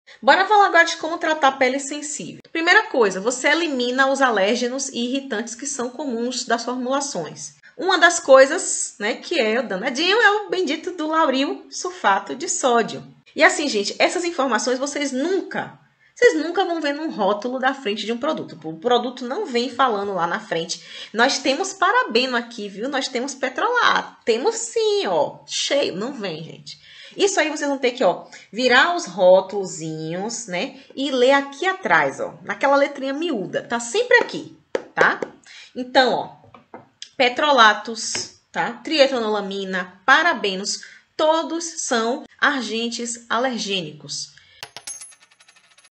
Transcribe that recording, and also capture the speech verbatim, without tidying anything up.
Bora falar agora de como tratar a pele sensível. Primeira coisa, você elimina os alérgenos e irritantes que são comuns das formulações. Uma das coisas, né, que é o danadinho, é o bendito do lauril sulfato de sódio. E assim, gente, essas informações vocês nunca, vocês nunca vão ver num rótulo da frente de um produto. O produto não vem falando lá na frente. Nós temos parabeno aqui, viu? Nós temos petrolato. Temos sim, ó, cheio. Não vem, gente. Isso aí vocês vão ter que, ó, virar os rótulozinhos, né? E ler aqui atrás, ó, naquela letrinha miúda. Tá sempre aqui, tá? Então, ó, petrolatos, tá? Trietanolamina, parabenos, todos são agentes alergênicos.